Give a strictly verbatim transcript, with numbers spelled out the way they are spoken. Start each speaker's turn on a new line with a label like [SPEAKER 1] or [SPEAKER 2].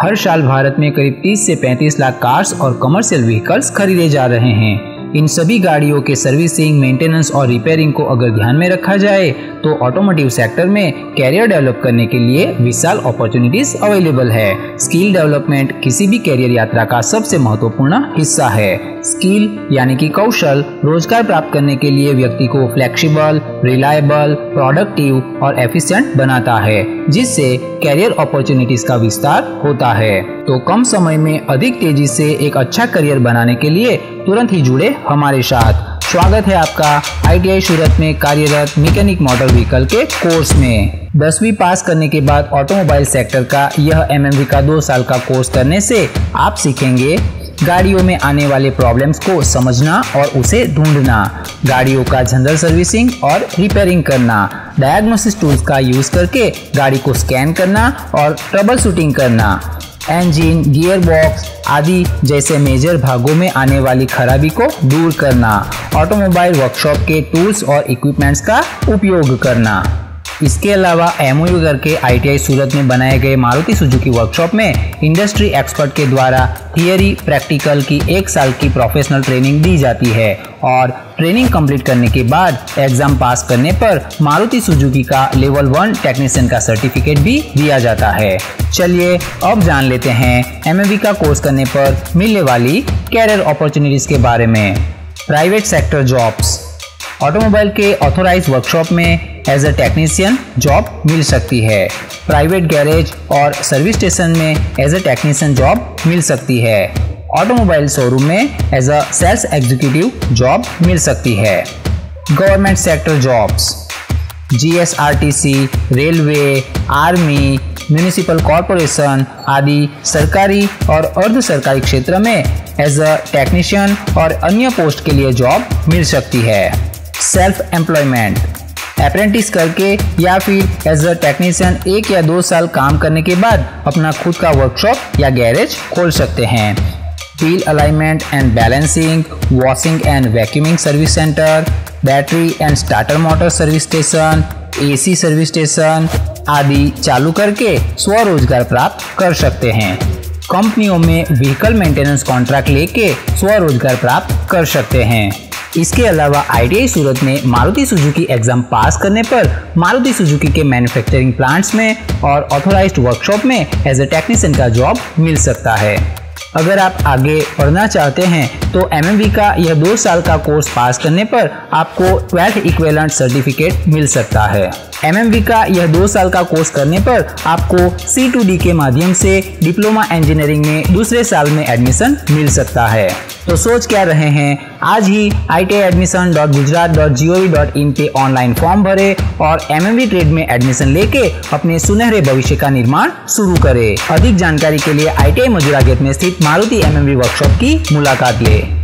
[SPEAKER 1] हर साल भारत में करीब तीस से पैंतीस लाख कार्स और कमर्शियल व्हीकल्स खरीदे जा रहे हैं। इन सभी गाड़ियों के सर्विसिंग, मेंटेनेंस और रिपेयरिंग को अगर ध्यान में रखा जाए तो ऑटोमोटिव सेक्टर में कैरियर डेवलप करने के लिए विशाल अपॉर्चुनिटीज अवेलेबल है। स्किल डेवलपमेंट किसी भी कैरियर यात्रा का सबसे महत्वपूर्ण हिस्सा है। स्किल यानी कि कौशल रोजगार प्राप्त करने के लिए व्यक्ति को फ्लेक्सिबल, रिलायबल, प्रोडक्टिव और एफिशिएंट बनाता है, जिससे कैरियर अपॉर्चुनिटीज का विस्तार होता है। तो कम समय में अधिक तेजी से एक अच्छा करियर बनाने के लिए तुरंत ही जुड़े हमारे साथ। स्वागत है आपका आई टी आई सूरत में कार्यरत मैकेनिक मोटर व्हीकल के कोर्स में। दसवीं पास करने के बाद ऑटोमोबाइल सेक्टर का यह एम एम वी का दो साल का कोर्स करने से आप सीखेंगे गाड़ियों में आने वाले प्रॉब्लम्स को समझना और उसे ढूंढना, गाड़ियों का जनरल सर्विसिंग और रिपेयरिंग करना, डायग्नोसिस टूल्स का यूज करके गाड़ी को स्कैन करना और ट्रबल शूटिंग करना, इंजन, गियर बॉक्स आदि जैसे मेजर भागों में आने वाली खराबी को दूर करना, ऑटोमोबाइल वर्कशॉप के टूल्स और इक्विपमेंट्स का उपयोग करना। इसके अलावा एम ओ यू करके आई टी आई सूरत में बनाए गए मारुति सुजुकी वर्कशॉप में इंडस्ट्री एक्सपर्ट के द्वारा थियरी प्रैक्टिकल की एक साल की प्रोफेशनल ट्रेनिंग दी जाती है और ट्रेनिंग कंप्लीट करने के बाद एग्जाम पास करने पर मारुति सुजुकी का लेवल वन टेक्नीशियन का सर्टिफिकेट भी दिया जाता है। चलिए अब जान लेते हैं एम एम वी का कोर्स करने पर मिलने वाली कैरियर अपॉर्चुनिटीज के बारे में। प्राइवेट सेक्टर जॉब्स, ऑटोमोबाइल के ऑथोराइज वर्कशॉप में एज अ टेक्नीशियन जॉब मिल सकती है। प्राइवेट गैरेज और सर्विस स्टेशन में एज अ टेक्नीशियन जॉब मिल सकती है। ऑटोमोबाइल शोरूम में as a sales executive job मिल सकती है। Government sector jobs, G S R T C, railway, army, municipal corporation आदि सरकारी और अर्ध सरकारी क्षेत्र में एज अ टेक्नीशियन और अन्य पोस्ट के लिए जॉब मिल सकती है। सेल्फ एम्प्लॉयमेंट, अप्रेंटिस करके या फिर एज अ टेक्नीशियन एक या दो साल काम करने के बाद अपना खुद का वर्कशॉप या गैरेज खोल सकते हैं। Wheel alignment and balancing, washing and vacuuming service centre, battery and starter motor service station, A C service station आदि चालू करके स्वरोजगार प्राप्त कर सकते हैं। कंपनियों में व्हीकल मेंटेनेंस कॉन्ट्रैक्ट लेके स्वरोजगार प्राप्त कर सकते हैं। इसके अलावा आई टी आई सूरत में मारुति सुजुकी एग्जाम पास करने पर मारुति सुजुकी के मैन्युफैक्चरिंग प्लांट्स में और ऑथोराइज्ड वर्कशॉप में एज अ टेक्नीशियन का जॉब मिल सकता है। अगर आप आगे पढ़ना चाहते हैं तो एम एम वी का यह दो साल का कोर्स पास करने पर आपको ट्वेल्थ इक्विवेलेंट सर्टिफिकेट मिल सकता है। एम एम वी का यह दो साल का कोर्स करने पर आपको सी टू डी के माध्यम से डिप्लोमा इंजीनियरिंग में दूसरे साल में एडमिशन मिल सकता है। तो सोच क्या रहे हैं, आज ही I T I admission dot Gujarat dot G O V dot in पे ऑनलाइन फॉर्म भरे और एम एम वी ट्रेड में एडमिशन लेके अपने सुनहरे भविष्य का निर्माण शुरू करें। अधिक जानकारी के लिए आई टी आई मजूरा गेट में स्थित Maruti M M V workshop की मुलाकात ले।